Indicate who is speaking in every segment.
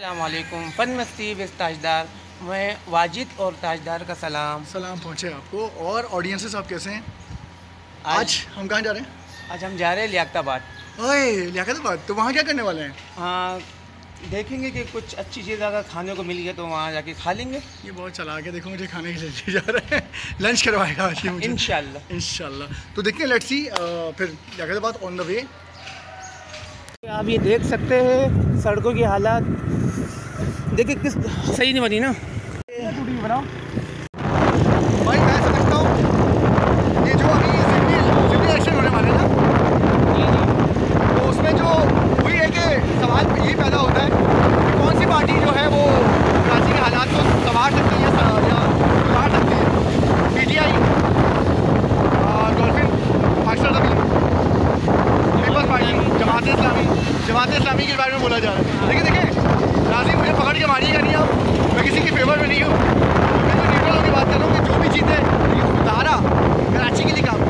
Speaker 1: अस्सलामुअलैकुम फ़न मस्ती विद ताजदार। मैं वाजिद और ताजदार का सलाम
Speaker 2: पहुँचे आपको। और ऑडियंसेस आप कैसे हैं? आज हम कहाँ जा रहे हैं?
Speaker 1: आज हम जा रहे हैं लियाकताबाद।
Speaker 2: ओए लियाकताबाद, तो वहाँ क्या करने वाले हैं?
Speaker 1: हाँ, देखेंगे कि कुछ अच्छी चीज़ अगर खाने को मिल गई तो वहाँ जाके खा लेंगे।
Speaker 2: ये बहुत चालाक है, देखो मुझे खाने के लिए ले जा रहे हैं। लंच करवाएगा आज ये मुझे इंशाल्लाह। तो देखते हैं, लेट्स सी। फिर लियाकताबाद ऑन द वे।
Speaker 1: आप ये देख सकते हैं सड़कों की हालात, देखिए किस सही नहीं बनी ना।
Speaker 2: बनाओ भाई, मैं समझता हूँ ये जो अभी सिटी इलेक्शन होने वाले हैं ना, तो उसमें जो हुई है कि सवाल यही पैदा होता है कि कौन सी पार्टी जो है वो कराची के हालात को संवार सकती है या सुधार सकती है। PTI, dolphin, Pakistan Peoples Party, Jamaat Islami के बारे में बोला जा रहा है। लेकिन देखिए राजी, मुझे पकड़ के मारिएगा नहीं आप, मैं किसी के फेवर में नहीं हूँ। मैं तो न्यूट्रल होकर बात कर रहा हूँ कि जो भी चीज़ें सुधारा कराची के लिए काम।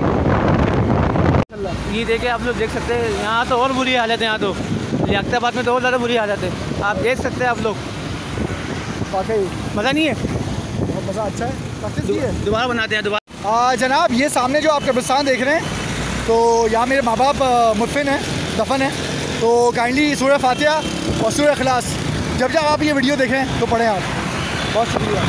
Speaker 1: ये देखिए आप लोग देख सकते हैं, यहाँ तो और बुरी हालत है। यहाँ तो लियाकताबाद में तो और ज़्यादा बुरी हालत है, आप देख सकते हैं आप लोग।
Speaker 2: वाकई
Speaker 1: मज़ा नहीं है,
Speaker 2: बहुत मज़ा। अच्छा है,
Speaker 1: दोबारा बनाते हैं दोबारा।
Speaker 2: जनाब ये सामने जो आप कब्रिस्तान देख रहे हैं, तो यहाँ मेरे माँ बाप मुदफिन हैं, दफन है। तो काइंडली सूरह फातिहा और सूरह इखलास जब आप ये वीडियो देखें तो पढ़ें आप। बहुत शुक्रिया।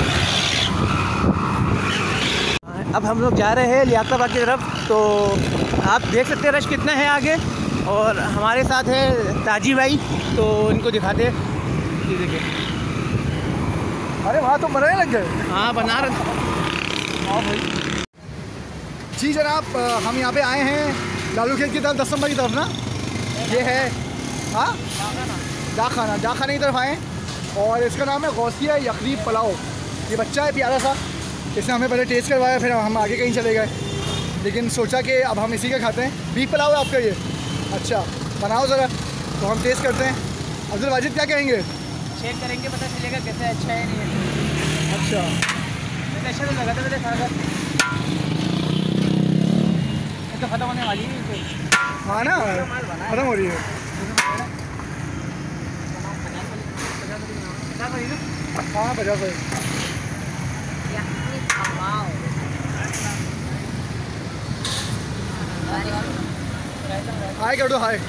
Speaker 1: अब हम लोग जा रहे हैं लियाकताबाद की तरफ। तो आप देख सकते हैं रश कितना है आगे, और हमारे साथ है ताजी भाई, तो इनको दिखाते हैं। ये देखिए,
Speaker 2: अरे वहाँ तो बनाने लग गए।
Speaker 1: हाँ बना रहे।
Speaker 2: हाँ भाई जी जनाब, हम यहाँ पे आए हैं लालू खेत की तरफ, 10 नंबर की तरफ ना। ये है हाँ डाकखाना की तरफ आए, और इसका नाम है गौसिया यखनी पुलाव। ये बच्चा है प्यारा सा, इसने हमें पहले टेस्ट करवाया, फिर हम आगे कहीं चले गए, लेकिन सोचा कि अब हम इसी का खाते हैं। बीफ पुलाव है आपका ये? अच्छा बनाओ ज़रा, तो हम टेस्ट करते हैं। अब्दुल वाजिद क्या कहेंगे?
Speaker 1: चेक करेंगे, पता चलेगा कैसे अच्छा है नहीं है।
Speaker 2: अच्छा
Speaker 1: अच्छा तो लगा था मेरे खाकर, तो ख़त्म होने वाली है।
Speaker 2: हाँ ना, ख़त्म हो रही है। हाँ 50 है। हाय कर दो, हाय।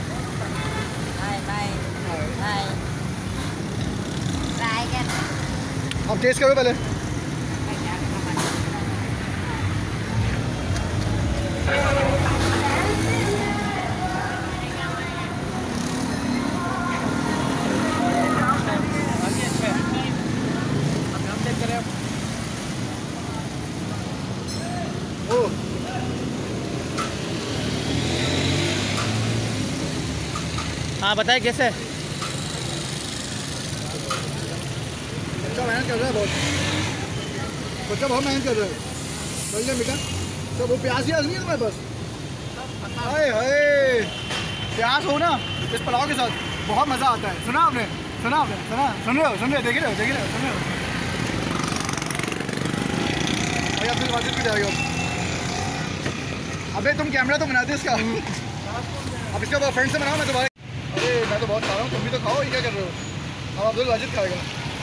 Speaker 2: अब टेस्ट करो पहले।
Speaker 1: हाँ बताए कैसे है?
Speaker 2: बच्चा मेहनत कर रहा है बहुत, बच्चा बहुत मेहनत कर रहा है। चलिए बेटा, तो वो प्याज नहीं है तुम्हारे पास? हाय हाय, प्याज हो ना इस पुलाव के साथ बहुत मज़ा आता है। सुना आपने? सुन रहे हो? देख रहे हो? सुन रहे हो भाई? अब्दुल वाजिद भी जाएगा। अबे तुम कैमरा तो बनाते इसका। अब इसका फ्रेंड से बनाओ, मैं तुम्हारे। अरे मैं तो बहुत खा रहा हूँ, तुम भी तो खाओ। ये क्या कर रहे हो? अब अब्दुल वाजिद खाएगा।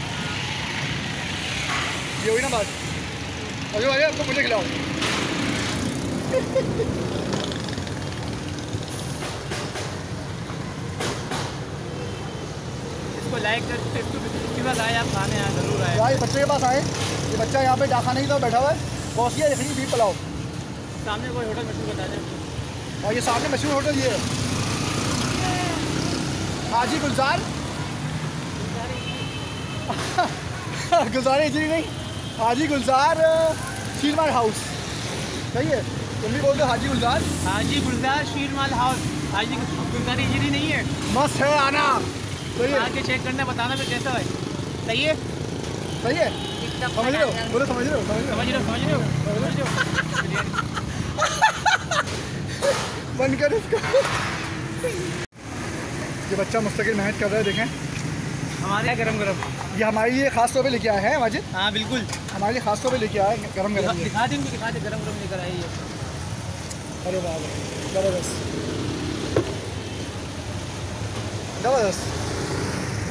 Speaker 2: ये हुई ना बात। अब्दुल वाजिद आपको मुझे खिलाओ।
Speaker 1: इसको लाइक कर, इसके बाद आए आप खाने, यहाँ ज़रूर आए।
Speaker 2: यार ये बच्चे के पास आए, ये बच्चा यहाँ पे डाकखाने की तरफ बैठा हुआ है। गौसिया यखनी बीफ पुलाव।
Speaker 1: सामने कोई होटल मशहूर बता दें।
Speaker 2: और ये सामने मशहूर होटल ये है हाजी गुलजार। गुलजार इजरी नहीं, हाजी गुलजार शीरमाल हाउस। सही है, तुम भी बोल दो हाजी गुलजार।
Speaker 1: हाजी गुलजार शीरमाल हाउस, हाजी गुलजार इजरी नहीं है।
Speaker 2: मस्त है, आना। सही है,
Speaker 1: आके चेक करना, बताना फिर कैसा है। सही है,
Speaker 2: सही है। समझ रहे हो? बोलो समझ रहे हो? बंद कर इसको। ये बच्चा मुस्तकिल मेहनत कर रहा है, देखें।
Speaker 1: हमारे गरम
Speaker 2: ये हमारे लिए खास तौर पे लेके आया है वाजिद।
Speaker 1: हाँ बिल्कुल,
Speaker 2: हमारे लिए खास तौर पे लेके आया है गरम।
Speaker 1: दिखा देंगे, गरम लेकर आई है।
Speaker 2: अरे वाह, जबरदस्त।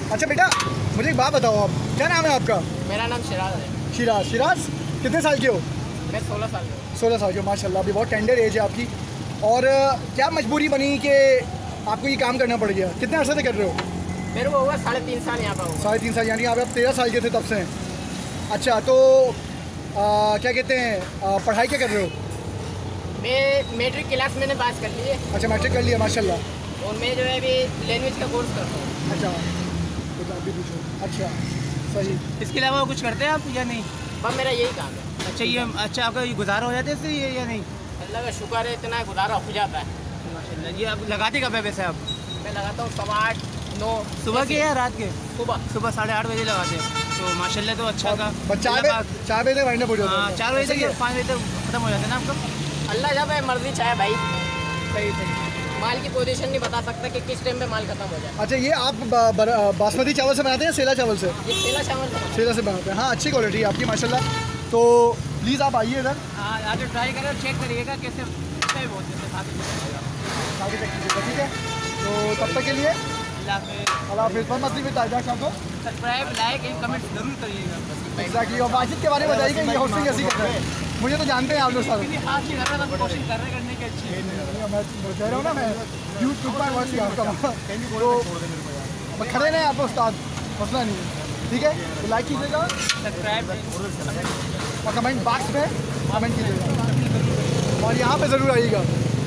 Speaker 2: अच्छा बेटा, मुझे एक बात बताओ, आप क्या नाम है आपका?
Speaker 3: मेरा नाम शिराज है।
Speaker 2: शिराज कितने साल के हो?
Speaker 3: मैं 16 साल का हूँ।
Speaker 2: 16 साल के हो, माशाल्लाह, अभी बहुत टेंडर एज है आपकी। और क्या मजबूरी बनी कि आपको ये काम करना पड़ गया? कितने अर्से से कर रहे हो?
Speaker 3: मेरे को हुआ 3.5 साल यहाँ पर हुआ।
Speaker 2: 3.5 साल, यानी आप 13 साल के थे तब से? अच्छा, तो क्या कहते हैं, पढ़ाई क्या कर रहे हो?
Speaker 3: मैं मैट्रिक क्लास मैंने पास कर ली है।
Speaker 2: अच्छा, मैट्रिक कर लिया, माशाल्लाह।
Speaker 3: और मैं जो है अभी लैंग्वेज का कोर्स करता हूँ।
Speaker 2: अच्छा, तो आप भी पूछो। अच्छा, सही।
Speaker 1: इसके अलावा कुछ करते हैं आप या नहीं?
Speaker 3: बस मेरा यही काम है।
Speaker 1: अच्छा, ये अच्छा आपका ये गुजारा हो जाता है इससे या नहीं?
Speaker 3: अल्लाह का शुक्र है, इतना गुजारा हो जाता है
Speaker 1: माशाल्लाह। ये आप लगाते कब है वैसे आप?
Speaker 3: मैं लगाता हूँ 8:15 9
Speaker 1: सुबह के या रात के?
Speaker 3: सुबह
Speaker 1: 8:30 बजे लगाते हैं, तो माशाल्लाह तो अच्छा का।
Speaker 2: 4 बजे तक वाइंड अप हो जाता है?
Speaker 1: हाँ, 4 बजे तक 5 बजे तक खत्म हो जाता है ना आपका?
Speaker 3: अल्लाह जब है मर्जी चाहे भाई।
Speaker 1: सही सही।
Speaker 3: माल की पोजीशन नहीं बता सकता कि किस टाइम पे माल खत्म हो जाए।
Speaker 2: अच्छा, ये आप बासमती चावल से बनाते हैं या सेला चावल से?
Speaker 3: ये सेला चावल का
Speaker 2: सेला से बनाते हैं। हाँ, अच्छी क्वालिटी है आपकी माशाल्लाह। तो प्लीज़ आप आइए इधर,
Speaker 1: हाँ, आके ट्राई करें और चेक करिएगा कैसे अच्छा ही बहुत
Speaker 2: आगे तक कीजिएगा, ठीक है? तो तब तक के लिए अल्लाह हाफिज़। बहुत मस्ती में ताजा शाम को
Speaker 1: सब्सक्राइब, लाइक एंड कमेंट जरूर करिएगा।
Speaker 2: एग्जैक्टली। और वाजिद के बारे में बताइए कि ये होस्टिंग कैसी करता है? मुझे तो जानते हैं आप लोग सारे।
Speaker 1: आज की ज़रूरत हम कोशिश कर रहे करने की अच्छी है।
Speaker 2: मैं कह रहा हूँ ना, मैं यूट्यूब पर वर्क सिखाता हूँ, तो खड़े रहें आप उस्ताद, मसला नहीं है, ठीक है? तो लाइक कीजिएगा
Speaker 1: सब्सक्राइब
Speaker 2: और कमेंट बॉक्स में कमेंट कीजिएगा, और यहाँ पे ज़रूर आइएगा।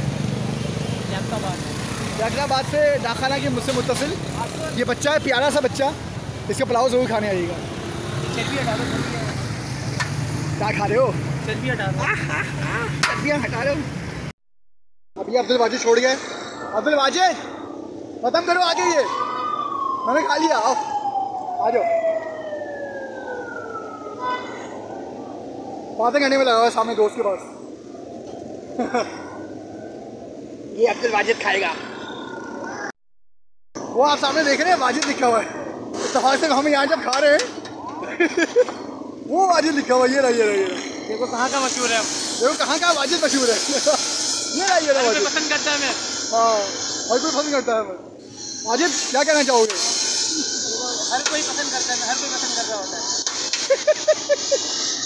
Speaker 2: जैकराबाद से डाखाना के मुझसे मुत्तसिल ये बच्चा है, प्यारा सा बच्चा, इसका पुलाव ज़रूर खाने आइएगा।
Speaker 1: चर्बी हटा दो।
Speaker 2: क्या खा रहे हो?
Speaker 1: चर्बी हटा दो।
Speaker 2: चर्बियाँ हटा रहे हो? अभी अब्दुल वाजिद छोड़ गए। अब्दुल वाजिद खत्म करो आगे, ये मैंने खा लिया। आओ, आ जाओ। बातें करने में लगा हुआ है सामने दोस्त के पास।
Speaker 3: ये अब्दुल वाजिद खाएगा।
Speaker 2: वो आप सामने देख रहे हैं, वाजिद लिखा हुआ है। इत्तेफाक से हम यहाँ जब खा रहे हैं वो वाजिद लिखा हुआ है। ये रहा।
Speaker 1: देखो कहाँ का मशहूर है।
Speaker 2: देखो कहाँ का वाजिद मशहूर है। ये रहा वाजिद।
Speaker 1: पसंद करता है मैं।
Speaker 2: हाँ, हर कोई पसंद करता है। वाजिद क्या कहना चाहोगे?
Speaker 1: हर कोई पसंद करता है, हर कोई पसंद कर रहा होता है।